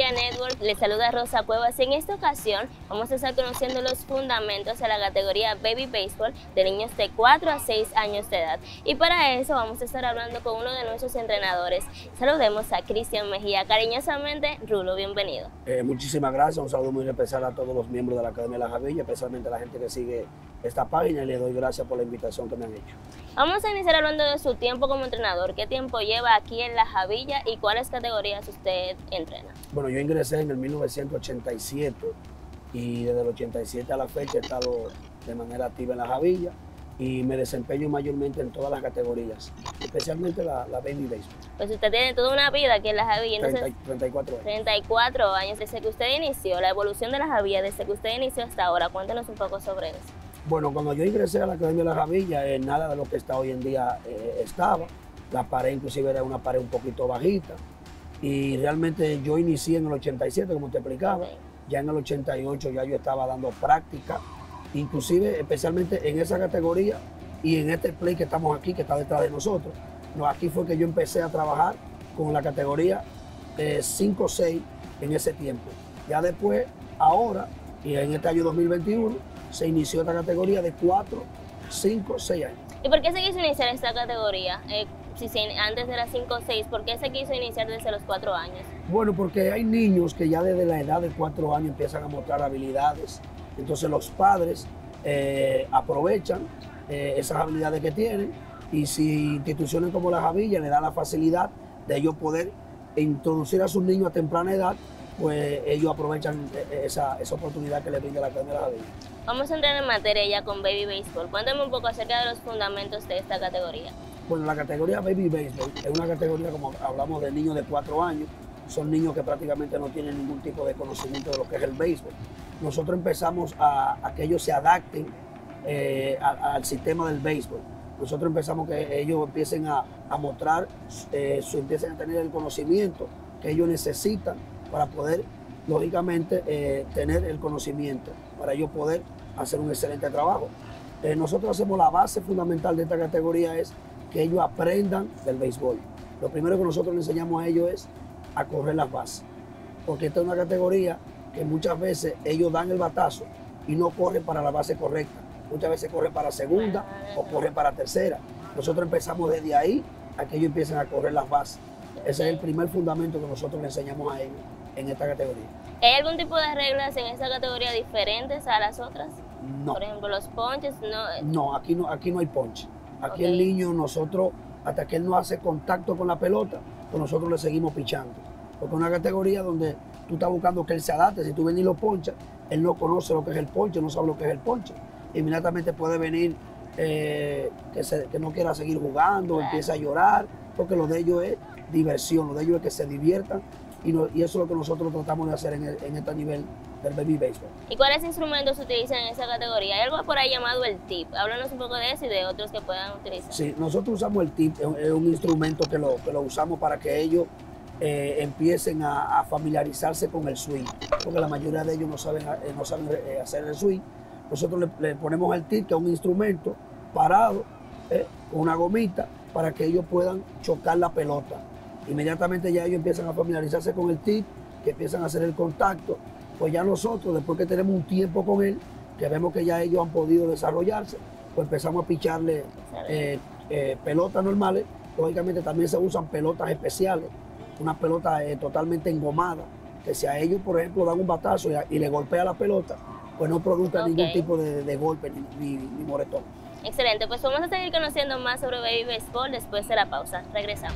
Javilla Network, les saluda Rosa Cuevas y en esta ocasión vamos a estar conociendo los fundamentos de la categoría Baby Baseball de niños de 4 a 6 años de edad. Y para eso vamos a estar hablando con uno de nuestros entrenadores. Saludemos a Cristian Mejía. Cariñosamente, Rulo, bienvenido. Muchísimas gracias, un saludo muy especial a todos los miembros de la Academia de la Javilla, especialmente a la gente que sigue esta página, y les doy gracias por la invitación que me han hecho. Vamos a iniciar hablando de su tiempo como entrenador. ¿Qué tiempo lleva aquí en la Javilla y cuáles categorías usted entrena? Bueno, yo ingresé en el 1987 y desde el 87 a la fecha he estado de manera activa en la Javilla y me desempeño mayormente en todas las categorías, especialmente la Baby Baseball. Pues usted tiene toda una vida aquí en la Javilla. Entonces, 34 años. 34 años desde que usted inició, la evolución de la Javilla desde que usted inició hasta ahora. Cuéntenos un poco sobre eso. Bueno, cuando yo ingresé a la Academia de la Javilla, nada de lo que está hoy en día estaba. La pared inclusive era una pared un poquito bajita. Y realmente yo inicié en el 87, como te explicaba. Okay. Ya en el 88 ya yo estaba dando práctica, inclusive especialmente en esa categoría y en este play que estamos aquí, que está detrás de nosotros. No, aquí fue que yo empecé a trabajar con la categoría 5-6 en ese tiempo. Ya después, ahora, y en este año 2021, se inició esta categoría de 4, 5, 6 años. ¿Y por qué se quiso iniciar esta categoría? Antes era 5 o 6, ¿por qué se quiso iniciar desde los 4 años? Bueno, porque hay niños que ya desde la edad de 4 años empiezan a mostrar habilidades. Entonces los padres aprovechan esas habilidades que tienen, y si instituciones como la Javilla le dan la facilidad de ellos poder introducir a sus niños a temprana edad, pues ellos aprovechan esa oportunidad que les brinda la Academia de la Javilla. Vamos a entrar en materia ya con Baby Baseball. Cuéntame un poco acerca de los fundamentos de esta categoría. Bueno, la categoría Baby Baseball es una categoría, como hablamos, de niños de 4 años. Son niños que prácticamente no tienen ningún tipo de conocimiento de lo que es el béisbol. Nosotros empezamos a que ellos se adapten al sistema del béisbol. Nosotros empezamos que ellos empiecen a mostrar, empiecen a tener el conocimiento que ellos necesitan para poder, lógicamente, tener el conocimiento, para ellos poder hacer un excelente trabajo. Nosotros hacemos la base fundamental de esta categoría es que ellos aprendan del béisbol. Lo primero que nosotros les enseñamos a ellos es a correr las bases, porque esta es una categoría que muchas veces ellos dan el batazo y no corren para la base correcta. Muchas veces corren para segunda o corren para tercera. Nosotros empezamos desde ahí a que ellos empiecen a correr las bases. Ese es el primer fundamento que nosotros les enseñamos a ellos en esta categoría. ¿Hay algún tipo de reglas en esta categoría diferentes a las otras? No. Por ejemplo, los ponches, no. No, aquí no hay ponche. Aquí el niño, nosotros, hasta que él no hace contacto con la pelota, pues nosotros le seguimos pichando. Porque es una categoría donde tú estás buscando que él se adapte. Si tú vienes y lo ponchas, él no conoce lo que es el ponche, no sabe lo que es el ponche. Inmediatamente puede venir que no quiera seguir jugando, empieza a llorar, porque lo de ellos es diversión, lo de ellos es que se diviertan, y eso es lo que nosotros tratamos de hacer en este nivel del Baby Baseball. ¿Y cuáles instrumentos se utilizan en esa categoría? Hay algo por ahí llamado el tip. Háblanos un poco de eso y de otros que puedan utilizar. Sí, nosotros usamos el tip, es un instrumento que lo usamos para que ellos empiecen a familiarizarse con el swing, porque la mayoría de ellos no saben hacer el swing. Nosotros le ponemos el tip, que es un instrumento parado, con una gomita, para que ellos puedan chocar la pelota. Inmediatamente ya ellos empiezan a familiarizarse con el tip, que empiezan a hacer el contacto. Pues ya nosotros, después que tenemos un tiempo con él, que vemos que ya ellos han podido desarrollarse, pues empezamos a picharle pelotas normales. Lógicamente también se usan pelotas especiales, unas pelotas totalmente engomadas, que si a ellos, por ejemplo, dan un batazo y le golpea la pelota, pues no produzca ningún tipo de golpe ni moretón. Excelente, pues vamos a seguir conociendo más sobre Baby Baseball después de la pausa. Regresamos.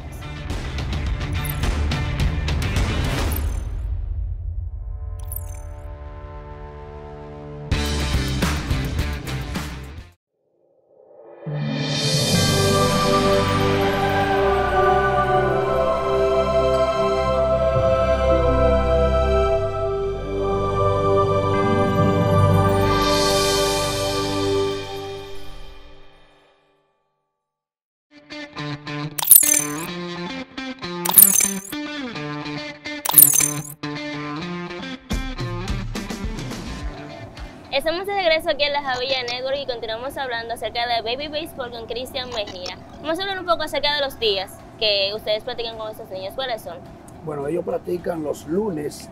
Estamos de regreso aquí en la Javilla Network y continuamos hablando acerca de Baby Baseball con Cristian Mejía. Vamos a hablar un poco acerca de los días que ustedes practican con estos niños. ¿Cuáles son? Bueno, ellos practican los lunes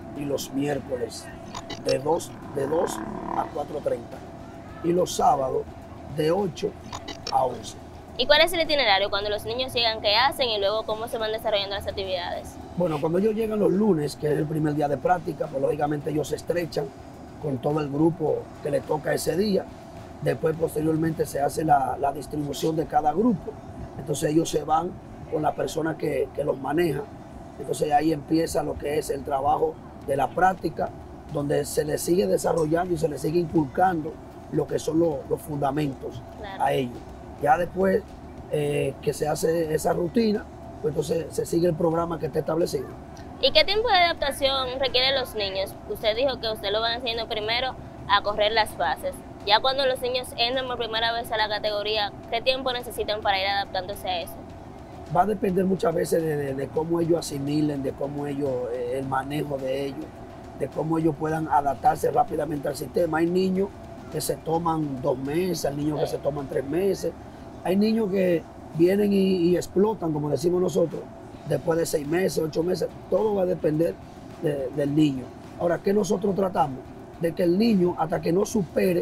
y los miércoles de dos a 4:30 y los sábados de 8 a 11. ¿Y cuál es el itinerario cuando los niños llegan, qué hacen y luego cómo se van desarrollando las actividades? Bueno, cuando ellos llegan los lunes, que es el primer día de práctica, pues lógicamente ellos se estrechan con todo el grupo que le toca ese día. Después, posteriormente, se hace la distribución de cada grupo. Entonces ellos se van con la persona que los maneja. Entonces ahí empieza lo que es el trabajo de la práctica, donde se les sigue desarrollando y se les sigue inculcando lo que son los fundamentos a ellos. Ya después que se hace esa rutina, pues entonces se sigue el programa que está establecido. ¿Y qué tiempo de adaptación requieren los niños? Usted dijo que usted lo van haciendo primero a correr las fases. Ya cuando los niños entran por primera vez a la categoría, ¿qué tiempo necesitan para ir adaptándose a eso? Va a depender muchas veces de cómo ellos asimilen, de cómo ellos, el manejo de ellos, de cómo ellos puedan adaptarse rápidamente al sistema. Hay niños que se toman 2 meses, hay niños que se toman 3 meses, hay niños que vienen y explotan, como decimos nosotros, después de 6 meses, 8 meses. Todo va a depender del niño. Ahora, ¿qué nosotros tratamos? De que el niño, hasta que no supere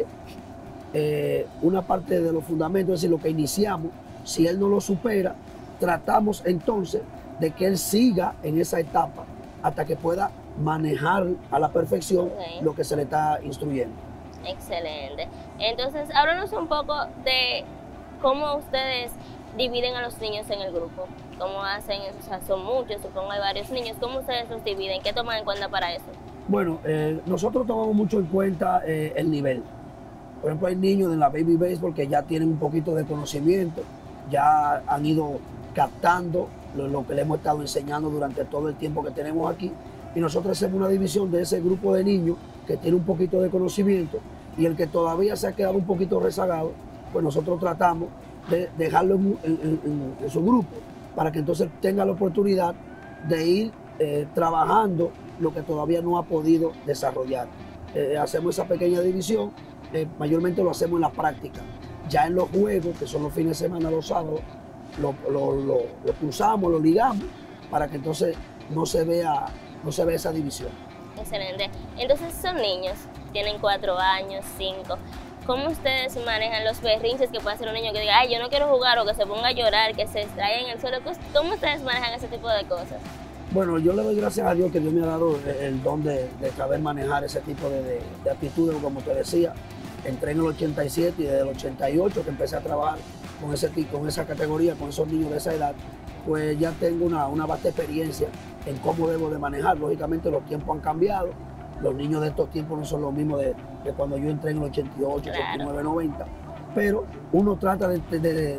una parte de los fundamentos, es decir, lo que iniciamos, si él no lo supera, tratamos entonces de que él siga en esa etapa hasta que pueda manejar a la perfección lo que se le está instruyendo. Excelente. Entonces, háblanos un poco de cómo ustedes dividen a los niños en el grupo. ¿Cómo hacen? O sea, son muchos, supongo hay varios niños. ¿Cómo ustedes los dividen? ¿Qué toman en cuenta para eso? Bueno, nosotros tomamos mucho en cuenta el nivel. Por ejemplo, hay niños de la Baby Baseball que ya tienen un poquito de conocimiento, ya han ido captando lo que le hemos estado enseñando durante todo el tiempo que tenemos aquí. Y nosotros hacemos una división de ese grupo de niños que tiene un poquito de conocimiento y el que todavía se ha quedado un poquito rezagado, pues nosotros tratamos de dejarlo en su grupo para que entonces tenga la oportunidad de ir trabajando lo que todavía no ha podido desarrollar. Hacemos esa pequeña división, mayormente lo hacemos en la práctica. Ya en los juegos, que son los fines de semana, los sábados, lo cruzamos, lo ligamos, para que entonces no se vea esa división. Excelente. Entonces son niños, tienen 4 años, 5. ¿Cómo ustedes manejan los berrinches que puede hacer un niño que diga, ay, yo no quiero jugar, o que se ponga a llorar, que se extraiga en el suelo? ¿Cómo ustedes manejan ese tipo de cosas? Bueno, yo le doy gracias a Dios que Dios me ha dado el don de saber manejar ese tipo de actitudes, como te decía. Entré en el 87 y desde el 88 que empecé a trabajar con esa categoría, con esos niños de esa edad, pues ya tengo una vasta experiencia en cómo debo de manejar. Lógicamente los tiempos han cambiado, los niños de estos tiempos no son los mismos de cuando yo entré en el 88, 89, 90, pero uno trata de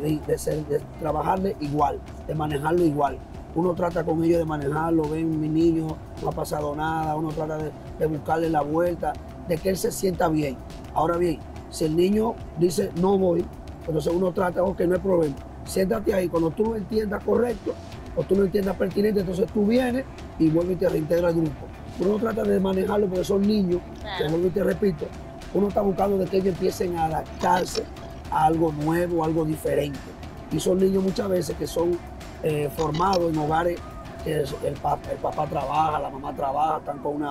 trabajarle igual, de manejarlo igual. Uno trata con ellos de manejarlo, ven mi niño, no ha pasado nada, uno trata de buscarle la vuelta, de que él se sienta bien. Ahora bien, si el niño dice no voy, entonces uno trata, ok, no hay problema, siéntate ahí, cuando tú lo entiendas correcto o tú lo entiendas pertinente, entonces tú vienes y vuelves y te reintegras al grupo. Uno trata de manejarlo porque son niños, que vuelvo y te repito, uno está buscando de que ellos empiecen a adaptarse a algo nuevo, algo diferente. Y son niños muchas veces que son formados en hogares que el papá trabaja, la mamá trabaja, están con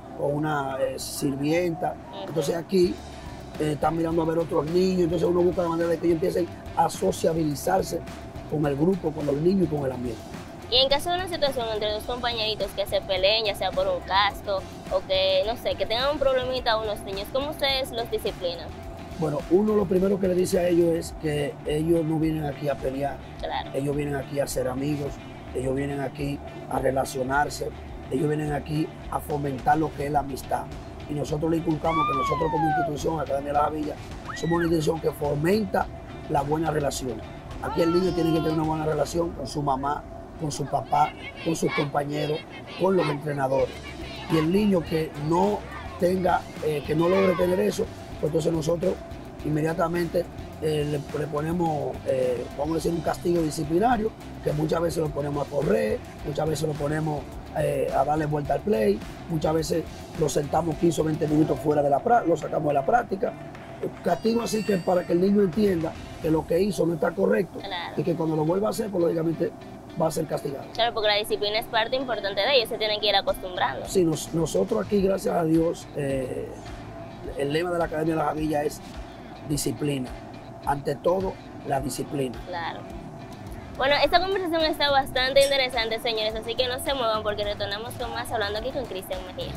una sirvienta. Entonces aquí están mirando a ver otros niños, entonces uno busca de manera de que ellos empiecen a sociabilizarse con el grupo, con los niños y con el ambiente. Y en caso de una situación entre dos compañeritos que se peleen, ya sea por un casco o que, no sé, que tengan un problemita a unos niños, ¿cómo ustedes los disciplinan? Bueno, uno lo primero que le dice a ellos es que ellos no vienen aquí a pelear, Claro. ellos vienen aquí a ser amigos, ellos vienen aquí a relacionarse, ellos vienen aquí a fomentar lo que es la amistad. Y nosotros le inculcamos que nosotros como institución, Academia La Javilla, somos una institución que fomenta la buena relación. Aquí el niño tiene que tener una buena relación con su mamá, con su papá, con sus compañeros, con los entrenadores. Y el niño que no tenga, que no logre tener eso, pues entonces nosotros inmediatamente le ponemos, vamos a decir, un castigo disciplinario, que muchas veces lo ponemos a correr, muchas veces lo ponemos a darle vuelta al play, muchas veces lo sentamos 15 o 20 minutos fuera de lo sacamos de la práctica. Castigo así que para que el niño entienda que lo que hizo no está correcto, Claro. y que cuando lo vuelva a hacer, pues lógicamente va a ser castigado. Claro, porque la disciplina es parte importante de ellos, se tienen que ir acostumbrando. Sí, nosotros aquí, gracias a Dios, el lema de la Academia de la Javilla es disciplina. Ante todo, la disciplina. Claro. Bueno, esta conversación está bastante interesante, señores, así que no se muevan porque retornamos con más hablando aquí con Cristian Mejía.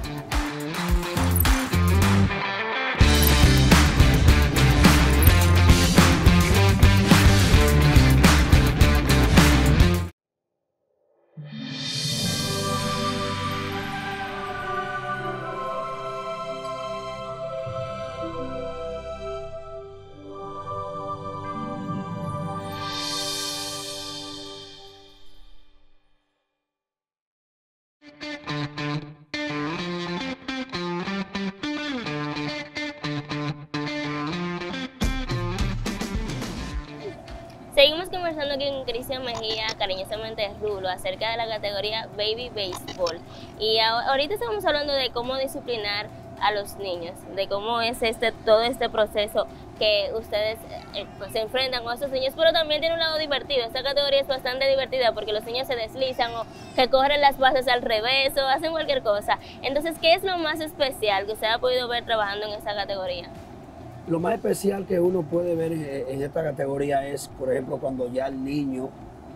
Seguimos conversando aquí con Cristian Mejía, cariñosamente Rulo, acerca de la categoría Baby Baseball. Y ahorita estamos hablando de cómo disciplinar a los niños, de cómo es todo este proceso que ustedes pues, se enfrentan con estos niños, pero también tiene un lado divertido. Esta categoría es bastante divertida porque los niños se deslizan o que corren las bases al revés o hacen cualquier cosa. Entonces, ¿qué es lo más especial que usted ha podido ver trabajando en esta categoría? Lo más especial que uno puede ver en esta categoría es, por ejemplo, cuando ya el niño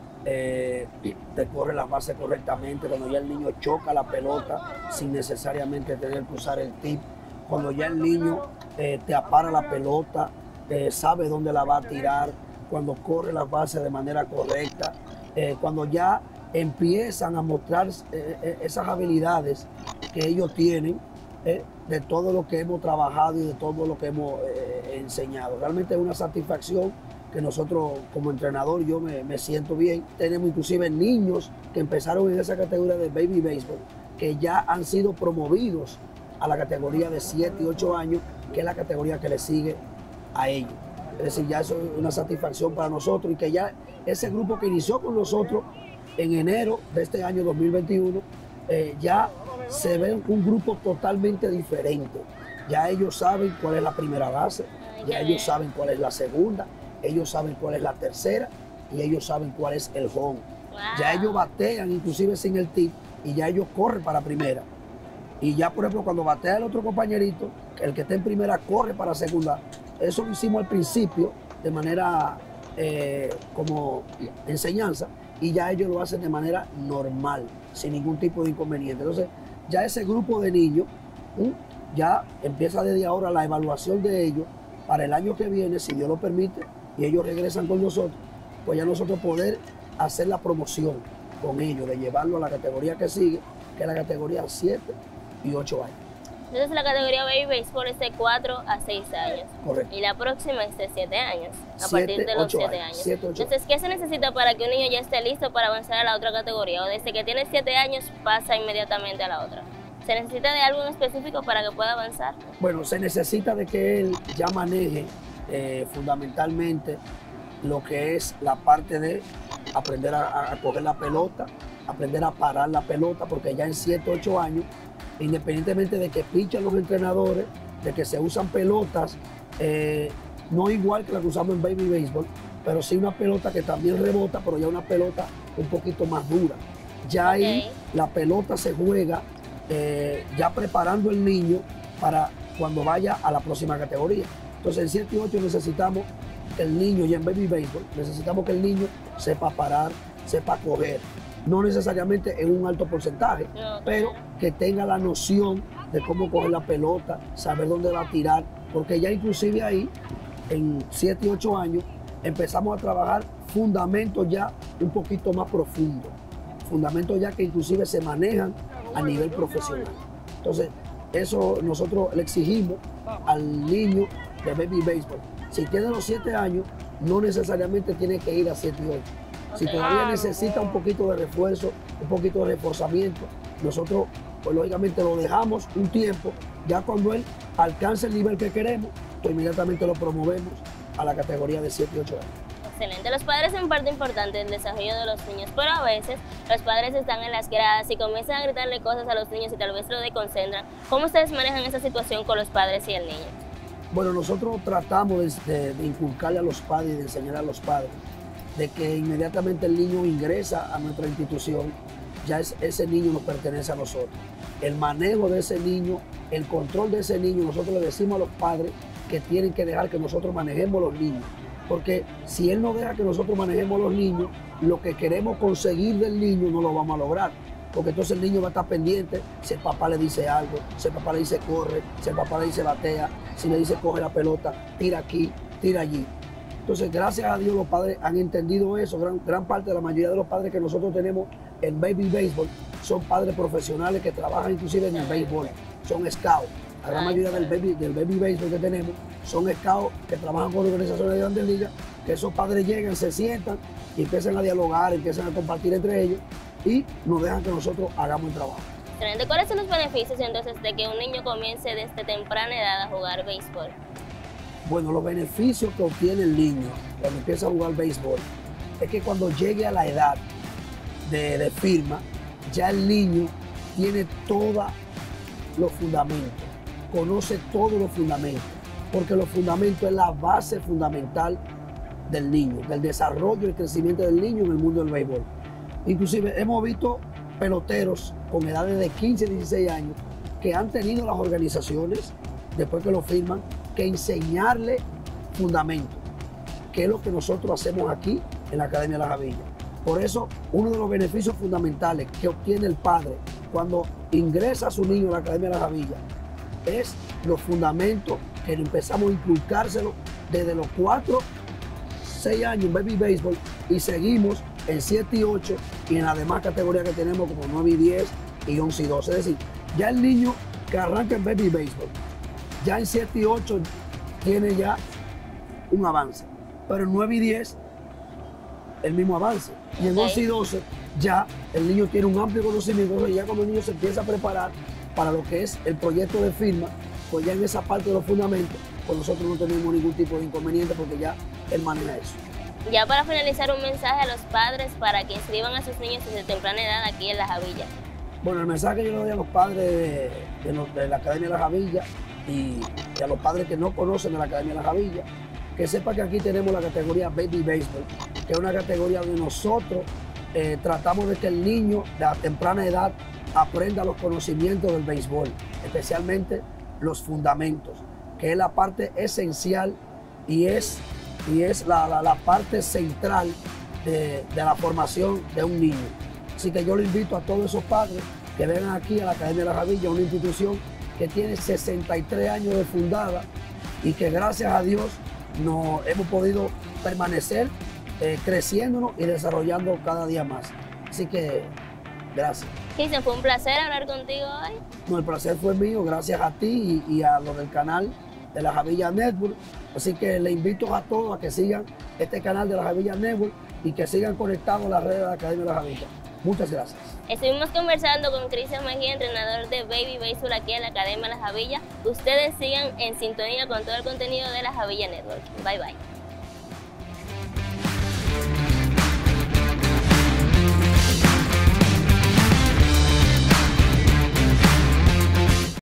te corre las bases correctamente, cuando ya el niño choca la pelota sin necesariamente tener que usar el tip, cuando ya el niño te apara la pelota, sabe dónde la va a tirar, cuando corre las bases de manera correcta, cuando ya empiezan a mostrar esas habilidades que ellos tienen, de todo lo que hemos trabajado y de todo lo que hemos enseñado. Realmente es una satisfacción que nosotros como entrenador, yo me siento bien. Tenemos inclusive niños que empezaron en esa categoría de Baby Baseball, que ya han sido promovidos a la categoría de 7 y 8 años, que es la categoría que le sigue a ellos. Es decir, ya eso es una satisfacción para nosotros y que ya ese grupo que inició con nosotros en enero de este año 2021, ya se ve un grupo totalmente diferente. Ya ellos saben cuál es la primera base, ya ellos saben cuál es la segunda, ellos saben cuál es la tercera y ellos saben cuál es el home. Wow. Ya ellos batean inclusive sin el tip y ya ellos corren para primera. Y ya, por ejemplo, cuando batea el otro compañerito, el que está en primera corre para segunda. Eso lo hicimos al principio de manera como enseñanza y ya ellos lo hacen de manera normal, sin ningún tipo de inconveniente. Entonces, ya ese grupo de niños, ya empieza desde ahora la evaluación de ellos para el año que viene, si Dios lo permite, y ellos regresan con nosotros, pues ya nosotros poder hacer la promoción con ellos, de llevarlo a la categoría que sigue, que es la categoría 7 y 8 años. Entonces la categoría Baby Baseball es de 4 a 6 años. Correcto. Y la próxima es de 7 años, a partir de los 7 años. 7, entonces, ¿qué se necesita para que un niño ya esté listo para avanzar a la otra categoría? O desde que tiene 7 años pasa inmediatamente a la otra. ¿Se necesita de algo en específico para que pueda avanzar? Bueno, se necesita de que él ya maneje fundamentalmente lo que es la parte de aprender a coger la pelota, aprender a parar la pelota, porque ya en 7, 8 años, independientemente de que pichan los entrenadores, de que se usan pelotas, no igual que la que usamos en Baby Baseball, pero sí una pelota que también rebota, pero ya una pelota un poquito más dura. Ya ahí la pelota se juega ya preparando el niño para cuando vaya a la próxima categoría. Entonces en 7 y 8 necesitamos que el niño, ya en Baby Baseball, necesitamos que el niño sepa parar, sepa coger. No necesariamente en un alto porcentaje, pero que tenga la noción de cómo coger la pelota, saber dónde va a tirar, porque ya inclusive ahí, en 7 y 8 años, empezamos a trabajar fundamentos ya un poquito más profundos, fundamentos ya que inclusive se manejan a nivel profesional. Entonces, eso nosotros le exigimos al niño de Baby Baseball. Si tiene los 7 años, no necesariamente tiene que ir a 7 y 8. Si todavía necesita un poquito de refuerzo, un poquito de reforzamiento, nosotros pues lógicamente lo dejamos un tiempo. Ya cuando él alcance el nivel que queremos, pues inmediatamente lo promovemos a la categoría de 7 y 8 años. Excelente. Los padres son parte importante del desarrollo de los niños, pero a veces los padres están en las gradas y comienzan a gritarle cosas a los niños y tal vez lo desconcentran. ¿Cómo ustedes manejan esa situación con los padres y el niño? Bueno, nosotros tratamos de inculcarle a los padres y de enseñar a los padres de que inmediatamente el niño ingresa a nuestra institución, ya ese niño nos pertenece a nosotros. El manejo de ese niño, el control de ese niño, nosotros le decimos a los padres que tienen que dejar que nosotros manejemos los niños. Porque si él no deja que nosotros manejemos los niños, lo que queremos conseguir del niño no lo vamos a lograr. Porque entonces el niño va a estar pendiente si el papá le dice algo, si el papá le dice corre, si el papá le dice batea, si le dice coge la pelota, tira aquí, tira allí. Entonces, gracias a Dios, los padres han entendido eso. Gran parte de la mayoría de los padres que nosotros tenemos en Baby Baseball son padres profesionales que trabajan inclusive en el béisbol, son scouts. La gran mayoría del baby Baseball que tenemos son scouts que trabajan con organizaciones de grandes ligas, que esos padres llegan, se sientan y empiezan a dialogar, empiezan a compartir entre ellos y nos dejan que nosotros hagamos el trabajo. Excelente. ¿Cuáles son los beneficios entonces de que un niño comience desde temprana edad a jugar béisbol? Bueno, los beneficios que obtiene el niño cuando empieza a jugar béisbol es que cuando llegue a la edad de firma, ya el niño tiene todos los fundamentos, conoce todos los fundamentos, porque los fundamentos es la base fundamental del niño, del desarrollo y el crecimiento del niño en el mundo del béisbol. Inclusive hemos visto peloteros con edades de 15 y 16 años que han tenido las organizaciones, después que lo firman, que enseñarle fundamentos, que es lo que nosotros hacemos aquí en la Academia de la Javilla. Por eso, uno de los beneficios fundamentales que obtiene el padre cuando ingresa a su niño a la Academia de la Javilla es los fundamentos que empezamos a inculcárselo desde los 4, 6 años en Baby Baseball y seguimos en 7 y 8 y en las demás categorías que tenemos como 9 y 10 y 11 y 12. Es decir, ya el niño que arranca en Baby Baseball, ya en 7 y 8 tiene ya un avance, pero en 9 y 10 el mismo avance. Y en 11 y 12 ya el niño tiene un amplio conocimiento y ya cuando el niño se empieza a preparar para lo que es el proyecto de firma, pues ya en esa parte de los fundamentos, pues nosotros no tenemos ningún tipo de inconveniente porque ya él maneja eso. Ya para finalizar, un mensaje a los padres para que inscriban a sus niños desde temprana edad aquí en La Javilla. Bueno, el mensaje que yo le doy a los padres de la Academia de la Javilla y a los padres que no conocen de la Academia de la Javilla, que sepan que aquí tenemos la categoría Baby Baseball, que es una categoría donde nosotros tratamos de que el niño de a temprana edad aprenda los conocimientos del béisbol, especialmente los fundamentos, que es la parte esencial y es la parte central de la formación de un niño. Así que yo le invito a todos esos padres que vengan aquí a la Academia de la Javilla, una institución que tiene 63 años de fundada y que gracias a Dios nos hemos podido permanecer creciéndonos y desarrollando cada día más. Así que gracias. Cristian, fue un placer hablar contigo hoy. No, el placer fue mío, gracias a ti y a los del canal de la Javilla Network. Así que le invito a todos a que sigan este canal de la Javilla Network y que sigan conectados a las redes de la Academia de la Javilla. Muchas gracias. Estuvimos conversando con Cristian Mejía, entrenador de Baby Baseball aquí en la Academia de la Javilla. Ustedes sigan en sintonía con todo el contenido de la Javilla Network. Bye bye.